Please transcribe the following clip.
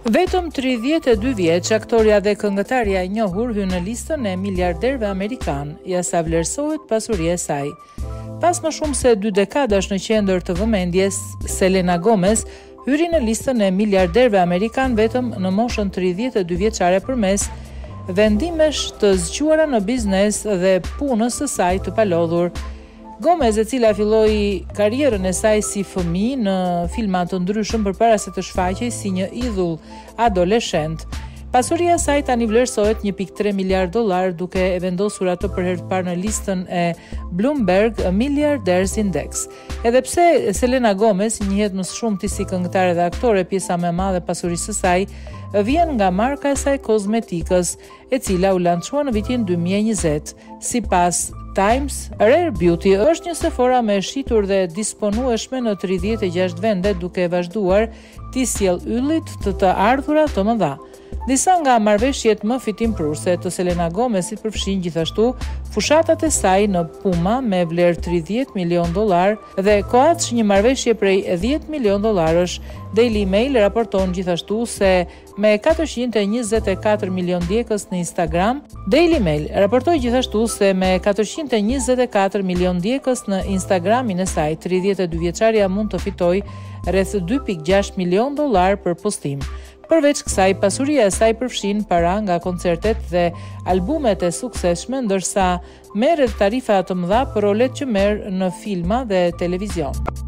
Vetëm 32 vjeç, aktoria dhe këngëtarja e njohur hyn në listën e miliarderëve amerikan, ja sa vlerësohet pasuria e saj. Pas më shumë se 2 dekadash në qendër të vëmendjes, Selena Gomez hyri në listën e miliarderëve amerikan vetëm në moshën 32 vjeçare përmes vendimesh të zgjuara në biznes dhe punës së saj të palodhur. Gomez, e cila filloi karrierën e saj si fëmijë në filma të ndryshëm përpara se të shfaqej si një idhull adoleshent. Pasuria e saj tani vlerësohet 1.3 miliard dollar, duke e vendosur ato për herë të parë në listën e Bloomberg Milliarders Index. Edhe pse Selena Gomez njihet më shumti si këngëtare dhe aktore, pjesa më e madhe e pasurisë së saj vjen nga marka e saj kozmetikës, e cila u lançua në vitin 2020. Sipas Times, Rare Beauty është një Sephora me shitur dhe disponueshme në 36 vende, duke vazhduar t'i sjellë yllit të ardhura të mëdha. Disa nga marrëveshjet më fitimprurse të Selena Gomezit përfshin gjithashtu fushatat e saj në Puma me vlerë 30 milion dollar dhe Coach, një marrëveshje prej 10 milion dollarësh. Daily Mail raporton gjithashtu se me 424 milion ndjekës në Instagram, Daily Mail raportoi gjithashtu se me 424 milion ndjekës në Instagramin e saj, 32 vjeçaria mund të fitojë rreth 2.6 milion dollar për postim. Përveç kësaj, pasuria e saj përfshin para nga koncertet dhe albumet e suksesshme, ndërsa merret tarifa të mëdha për rolet që merr në filma dhe televizion.